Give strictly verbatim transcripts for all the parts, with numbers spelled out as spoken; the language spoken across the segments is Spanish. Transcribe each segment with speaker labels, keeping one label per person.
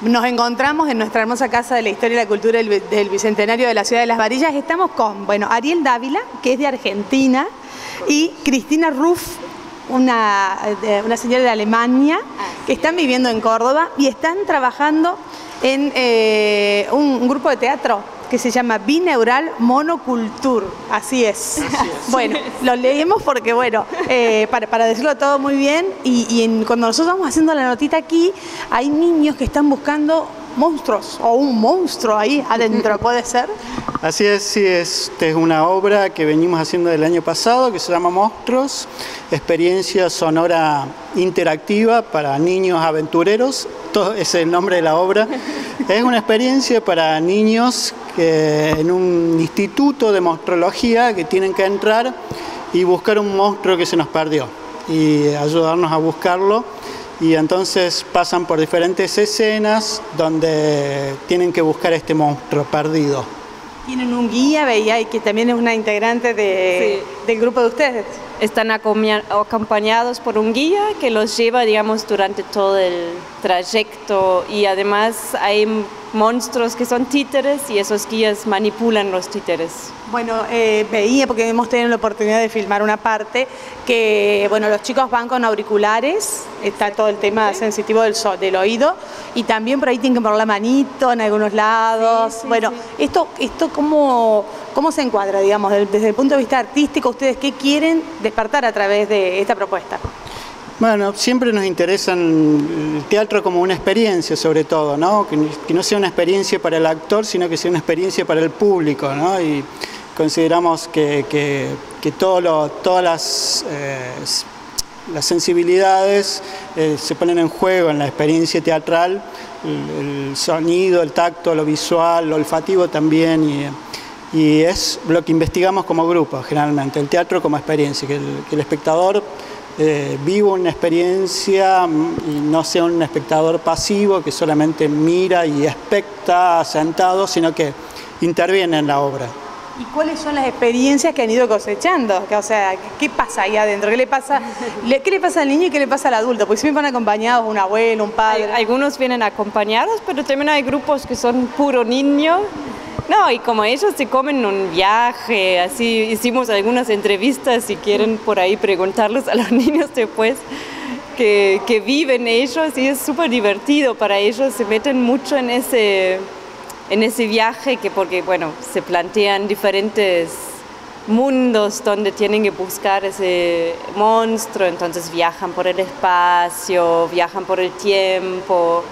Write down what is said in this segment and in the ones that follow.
Speaker 1: nos encontramos en nuestra hermosa Casa de la Historia y la Cultura del, del Bicentenario de la Ciudad de Las Varillas. Estamos con, bueno, Ariel Dávila, que es de Argentina, y Cristina Ruff, una, una señora de Alemania, que están viviendo en Córdoba y están trabajando en eh, un, un grupo de teatro que se llama Bineural Monoculture, así es. Así es. Bueno, lo leemos porque, bueno, eh, para, para decirlo todo muy bien, y, y en, cuando nosotros vamos haciendo la notita aquí, hay niños que están buscando monstruos, o un monstruo ahí adentro, ¿puede ser?
Speaker 2: Así es, sí, esta es una obra que venimos haciendo del año pasado, que se llama Monstruos, experiencia sonora interactiva para niños aventureros, todo ese es el nombre de la obra. Es una experiencia para niños que en un instituto de monstruología que tienen que entrar y buscar un monstruo que se nos perdió y ayudarnos a buscarlo. Y entonces pasan por diferentes escenas donde tienen que buscar este monstruo perdido.
Speaker 1: Tienen un guía, veía, que también es una integrante de, sí. del grupo de ustedes.
Speaker 3: Están acompañados por un guía que los lleva, digamos, durante todo el trayecto, y además hay monstruos que son títeres y esos guías manipulan los títeres.
Speaker 1: Bueno, eh, veía, porque hemos tenido la oportunidad de filmar una parte, que bueno, los chicos van con auriculares, está todo el tema sensitivo del, so, del oído, y también por ahí tienen que poner la manito en algunos lados. Sí, sí, bueno, sí. esto, esto ¿cómo, cómo se encuadra, digamos, desde el punto de vista artístico? ¿Ustedes qué quieren despertar a través de esta propuesta?
Speaker 2: Bueno, siempre nos interesa el teatro como una experiencia, sobre todo, ¿no? Que, que no sea una experiencia para el actor, sino que sea una experiencia para el público, ¿no? Y consideramos que, que, que todo lo, todas las, eh, las sensibilidades eh, se ponen en juego en la experiencia teatral, el, el sonido, el tacto, lo visual, lo olfativo también, y, y es lo que investigamos como grupo, generalmente, el teatro como experiencia, que el, que el espectador Eh, vivo una experiencia y no sea un espectador pasivo que solamente mira y expecta sentado, sino que interviene en la obra.
Speaker 1: ¿Y cuáles son las experiencias que han ido cosechando? O sea, ¿qué pasa ahí adentro? ¿Qué le pasa, qué le pasa al niño y qué le pasa al adulto? Porque siempre van acompañados, un abuelo, un padre.
Speaker 3: Hay, algunos vienen acompañados, pero también hay grupos que son puro niño. No, y como ellos se comen un viaje, así hicimos algunas entrevistas, si quieren por ahí preguntarles a los niños después que, que viven ellos, y es súper divertido para ellos, se meten mucho en ese, en ese viaje, que porque bueno, se plantean diferentes mundos donde tienen que buscar ese monstruo, entonces viajan por el espacio, viajan por el tiempo,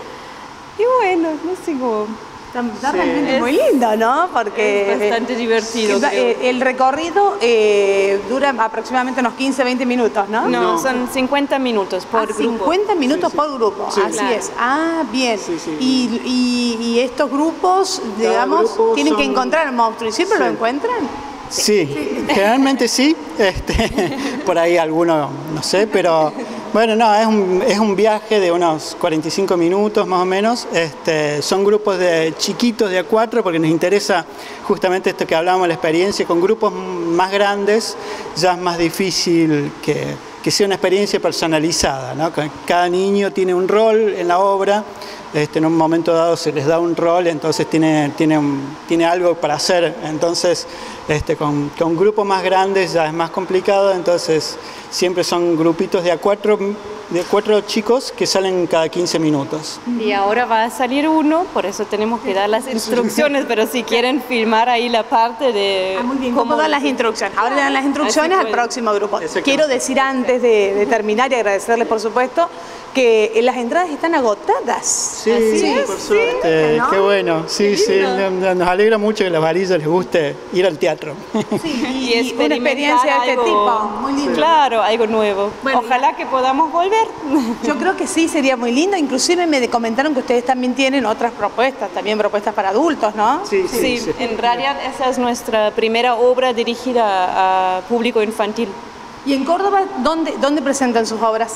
Speaker 3: y bueno, no sé cómo...
Speaker 1: Está realmente sí. muy lindo, ¿no? Porque
Speaker 3: es bastante divertido.
Speaker 1: Eh, el recorrido eh, dura aproximadamente unos quince, veinte minutos, ¿no?
Speaker 3: No, no. Son cincuenta minutos por
Speaker 1: ah,
Speaker 3: grupo.
Speaker 1: cincuenta minutos sí, por grupo, sí, así claro. es. Ah, bien. Sí, sí. Y, y, y estos grupos, Cada digamos, grupo tienen son... que encontrar monstruos. ¿Y siempre sí. lo encuentran?
Speaker 2: Sí, sí. generalmente sí. Este, por ahí alguno, no sé, pero... Bueno, no, es un, es un viaje de unos cuarenta y cinco minutos más o menos. Este, son grupos de chiquitos de a cuatro, porque nos interesa justamente esto que hablábamos, la experiencia. Con grupos más grandes ya es más difícil que, que sea una experiencia personalizada, ¿no? Cada niño tiene un rol en la obra, este, en un momento dado se les da un rol, entonces tiene, tiene, un, tiene algo para hacer. Entonces, este, con, con grupos más grandes ya es más complicado, entonces... Siempre son grupitos de a cuatro, de cuatro chicos que salen cada quince minutos.
Speaker 3: Y ahora va a salir uno, por eso tenemos que dar las instrucciones, pero si quieren filmar ahí la parte de...
Speaker 1: Ah, muy bien, ¿cómo dan las instrucciones? Ahora le dan las instrucciones al próximo grupo. Quiero decir antes de, de terminar y agradecerles, por supuesto, que las entradas están agotadas.
Speaker 2: Sí, sí por suerte, sí, ¿no? Qué bueno. Sí, sí, nos alegra mucho que a las varillas les guste ir al teatro.
Speaker 1: Sí, y, y una experiencia de este tipo, muy lindo.
Speaker 3: Claro, algo nuevo. Bueno, ojalá que podamos volver.
Speaker 1: Yo creo que sí, sería muy lindo. Inclusive me comentaron que ustedes también tienen otras propuestas, también propuestas para adultos, ¿no?
Speaker 2: Sí, sí.
Speaker 3: sí, sí. En realidad esa es nuestra primera obra dirigida a público infantil.
Speaker 1: ¿Y en Córdoba dónde, dónde presentan sus obras?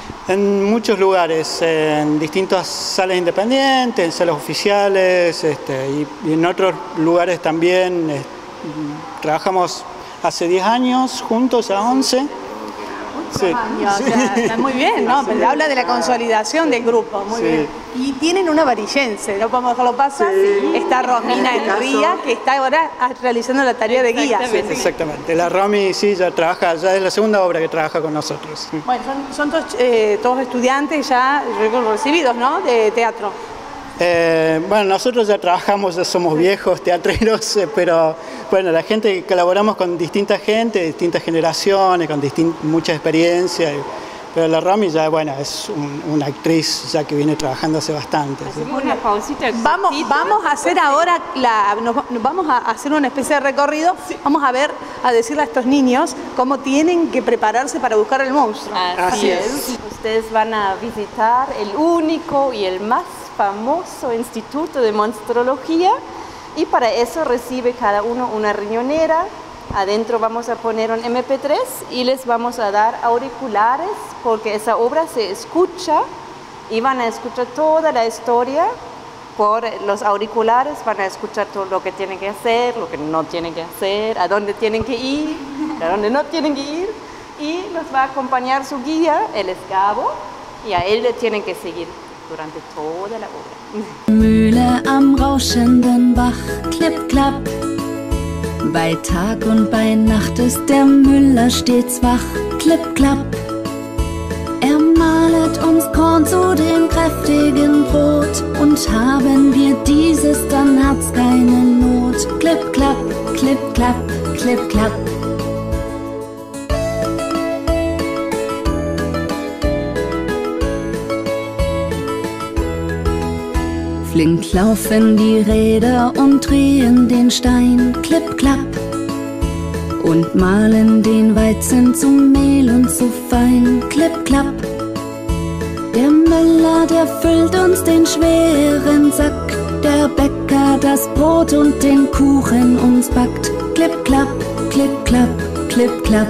Speaker 2: En muchos lugares, en distintas salas independientes, en salas oficiales, este, y, y en otros lugares también. Eh, trabajamos hace diez años juntos, a once. Sí.
Speaker 1: años. O sea, está muy bien, ¿no? Pero habla de la consolidación del grupo, muy
Speaker 2: Sí.
Speaker 1: bien. Y tienen una varillense, no podemos dejarlo pasar.
Speaker 2: Sí.
Speaker 1: Está Romina
Speaker 2: En este
Speaker 1: Enría,
Speaker 2: caso-
Speaker 1: que está ahora realizando la tarea de guía.
Speaker 3: Exactamente.
Speaker 2: Exactamente. La Romy sí ya trabaja, ya es la segunda obra que trabaja con nosotros.
Speaker 1: Bueno, son, son todos, eh, todos estudiantes ya recibidos, ¿no? De teatro.
Speaker 2: Eh, bueno, nosotros ya trabajamos, ya somos viejos teatreros, eh, pero bueno, la gente colaboramos con distinta gente, distintas generaciones, con distin mucha experiencia. y- Pero la Romy ya, bueno, es un- una actriz ya que viene trabajando hace bastante. ¿sí?
Speaker 3: Hacemos una pausita.
Speaker 1: Vamos,
Speaker 3: cortita.
Speaker 1: vamos a hacer ahora, la, nos, nos vamos a hacer una especie de recorrido. Vamos a ver, a decirle a estos niños cómo tienen que prepararse para buscar el monstruo.
Speaker 3: Así,
Speaker 2: Así
Speaker 3: es.
Speaker 2: es.
Speaker 3: Ustedes van a visitar el único y el más famoso Instituto de Monstrología y para eso recibe cada uno una riñonera. Adentro vamos a poner un eme pe tres y les vamos a dar auriculares porque esa obra se escucha y van a escuchar toda la historia por los auriculares, van a escuchar todo lo que tienen que hacer, lo que no tienen que hacer, a dónde tienen que ir, a dónde no tienen que ir y los va a acompañar su guía, él es Gabo y a él le tienen que seguir durante toda la obra.
Speaker 4: Mühle am rauschenden Bach, klipp, klapp. Bei Tag und bei Nacht ist der Müller stets wach, klipp, klapp. Er mahlet uns Korn zu dem kräftigen Brot und haben wir dieses, dann hat's keine Not. Klipp, klapp, klipp, klapp, klipp, klapp. Flink laufen die Räder und drehen den Stein, klipp, klapp. Und mahlen den Weizen zu Mehl und zu fein, klipp, klapp. Der Müller, der füllt uns den schweren Sack, der Bäcker das Brot und den Kuchen uns backt, klipp, klapp, klipp, klapp, klipp, klapp.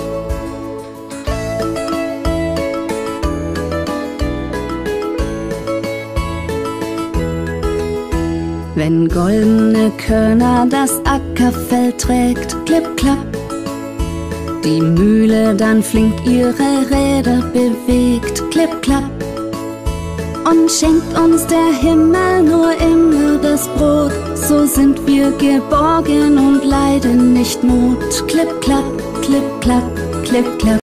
Speaker 4: Wenn goldene Körner das Ackerfeld trägt, klipp, klapp. Die Mühle dann flink ihre Räder bewegt, klipp, klapp. Und schenkt uns der Himmel nur immer das Brot, so sind wir geborgen und leiden nicht Not. Klipp, klapp, klipp, klapp, klipp, klapp.